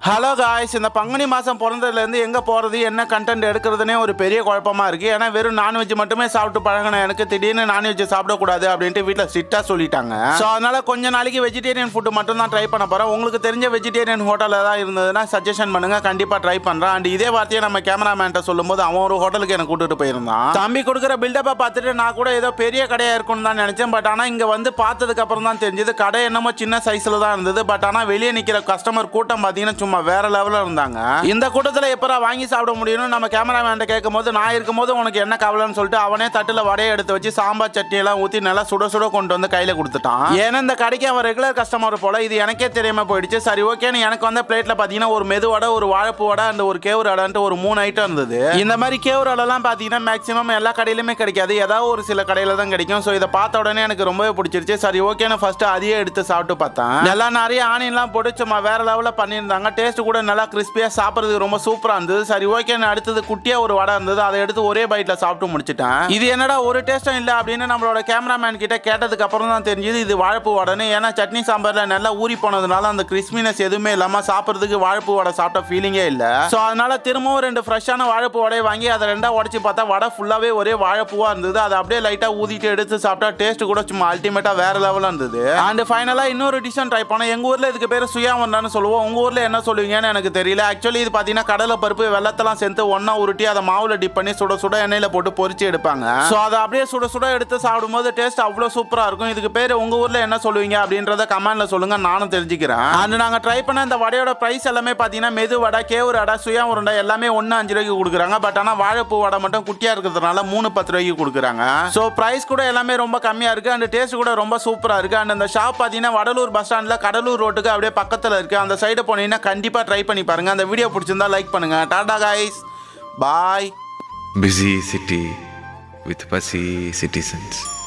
Hello guys, இந்த பங்குனி மாதம் பிறந்ததுலேருந்து எங்கே போகிறது, என்ன கண்டென்ட் எடுக்கிறதுனே ஒரு பெரிய குழப்பமாக இருக்குது. ஏன்னா வெறும் நான்வெஜ் மட்டுமே சாப்பிட்டு பழகின எனக்கு திடீர்னு நான்வெஜ் சாப்பிடக்கூடாது அப்படின்ட்டு வீட்டில் ஸ்ட்ரிக்டாக சொல்லிட்டாங்க. ஸோ அதனால் கொஞ்ச நாளைக்கு வெஜிடேரியன் ஃபுட்டு மட்டும் தான் ட்ரை பண்ண போகிறேன். உங்களுக்கு தெரிஞ்ச வெஜிடேரியன் ஹோட்டல் ஏதாவது இருந்ததுன்னா சஜஷன் பண்ணுங்கள், கண்டிப்பாக ட்ரை பண்ணுறேன். அண்ட் இதே வார்த்தையை நம்ம கேமராமேன்ட்ட சொல்லும்போது அவன் ஒரு ஹோட்டலுக்கு எனக்கு கூட்டிட்டு போயிருந்தான். தம்பி கொடுக்குற பில்டப்பை பார்த்துட்டு நான் கூட ஏதோ பெரிய கடையாக இருக்கும்னு தான் நினச்சேன். பட் ஆனால் இங்கே வந்து பார்த்ததுக்கு அப்புறம் தான் தெரிஞ்சது கடை என்னமோ சின்ன சைஸில் தான் இருந்தது. பட் ஆனால் வெளியே நிற்கிற கஸ்டமர் கூட்டம் பார்த்தீங்கன்னா வேற லெவல்ல இருந்தாங்க. இந்த கூட்டத்துல எப்பரா வாங்கி சாப்பிட முடியும்னு நம்ம கேமராமேன் கேட்கும்போது, நான் இருக்கும்போது உனக்கு என்ன கவலைன்னு சொல்லிட்டு அவனே தட்டுல வடையை எடுத்து வச்சு சாம்பார் சட்னி எல்லாம் ஊத்தி நல்லா சுட சுட கொண்டு வந்து கையில கொடுத்துட்டான். ஏன்னா இந்த கடைக்கு அவன் ரெகுலர் கஸ்டமர் போல. இது எனக்கே தெரியாம போயிடுச்சு. சரி ஓகேன்னு எனக்கு வந்த பிளேட்ல பாத்தீங்கன்னா ஒரு மெது வடை, ஒரு வாழைப்பூ வடை அண்ட் ஒரு கேவுரு வடைன்ட்டு ஒரு 3 ஐட்டம் இருந்தது. இந்த மாதிரி கேவுரு வடைலாம் பாத்தீங்கன்னா மேக்ஸிமம் எல்லா கடையிலுமே கிடைக்காது, ஏதாவது ஒரு சில கடையில தான் கிடைக்கும். ஸோ இதை பார்த்த உடனே எனக்கு ரொம்பவே பிடிச்சிருச்சு. சரி ஓகேன்னு ஃபர்ஸ்ட் அதையே எடுத்து சாப்பிட்டு பார்த்தேன். நல்லா நிறைய ஆனியன்லாம் போட்டு சும்மா வேற லெவலில் பண்ணியிருந்தாங்க. டேஸ்ட் கூட நல்லா கிறிஸ்பியா சாப்பிட்றதுக்கு ரொம்ப சூப்பரா இருந்தது. சரி ஓகேன்னு அடுத்தது குட்டியா ஒரு வடை இருந்தது, அதை எடுத்து ஒரே பைட்ல சாப்பிட்டு முடிச்சிட்டேன். இது என்னடா ஒரு டேஸ்டும் இல்லை அப்படின்னு நம்மளோட கேமராமேன் கிட்ட கேட்டதுக்கு அப்புறம் தான் தெரிஞ்சது இது வாழைப்பூ வடைன்னு. ஏன்னா சட்னி சாம்பார்ல நல்லா ஊறி போனதுனால அந்த கிறிஸ்பினஸ் எதுவுமே இல்லாம சாப்பிட்றதுக்கு வாழைப்பூ வடை சாப்பிட்ட ஃபீலிங்கே இல்லை. ஸோ அதனால திரும்பவும் 2 ஃப்ரெஷ்ஷான வாழைப்பூ வடையை வாங்கி அதை 2ஆ உடச்சி பார்த்தா வடை ஃபுல்லாவே ஒரே வாழைப்பூவா இருந்தது. அதை அப்படியே லைட்டா ஊதிட்டு எடுத்து சாப்பிட்டா டேஸ்ட் கூட சும்மா அல்டிமேட்டா வேற லெவலா இருந்தது. அண்ட் ஃபைனலா இன்னொரு டிஷன் ட்ரை பண்ணோம். எங்க ஊர்ல இதுக்கு பேர் சுயாமந்தான்னு சொல்லுவோம். உங்க ஊர்ல என்ன சொல்லுவீங்கன்னு எனக்கு தெரியல. ஆக்சுவலி இது பார்த்தீங்கன்னா கடலை பருப்பு வெள்ளத்தெல்லாம் சேர்த்து ஒன்னா உருட்டி அதை மாவுல டிப் பண்ணி சுட சுட எண்ணெயில போட்டு பொரிச்சு எடுப்பாங்க. ஸோ அதை அப்படியே சுட சுட எடுத்து சாப்பிடும்போது டேஸ்ட் அவ்வளோ சூப்பரா இருக்கும். இதுக்கு பேர் உங்க ஊர்ல என்ன சொல்லுவீங்க அப்படின்றத கமெண்ட்ல சொல்லுங்க, நானும் தெரிஞ்சுக்கிறேன். அண்ட் நாங்க ட்ரை பண்ண இந்த வடையோட பிரைஸ் எல்லாமே பார்த்தீங்கன்னா மெது வடை, கேவுரு வடை, சுயா உருண்டை எல்லாமே 1 5 ரூபாய்க்கு கொடுக்குறாங்க. பட் ஆனால் வாழைப்பூ வடை மட்டும் குட்டியா இருக்கிறதுனால 3 10 ரூபாய்க்கு கொடுக்குறாங்க. ஸோ பிரைஸ் கூட எல்லாமே ரொம்ப கம்மியா இருக்கு. அண்ட் டேஸ்ட் கூட ரொம்ப சூப்பரா இருக்கு. அண்ட் இந்த ஷாப் பார்த்தீங்கன்னா வடலூர் பஸ் ஸ்டாண்ட்ல கடலூர் ரோட்டுக்கு அப்படியே பக்கத்தில் இருக்கு. அந்த சைடு போனீங்கன்னா கண்டிப்பா ட்ரை பண்ணி பாருங்க. அந்த வீடியோ பிடிச்சிருந்தா லைக் பண்ணுங்க. Tata guys, bye. Busy city with fussy citizens.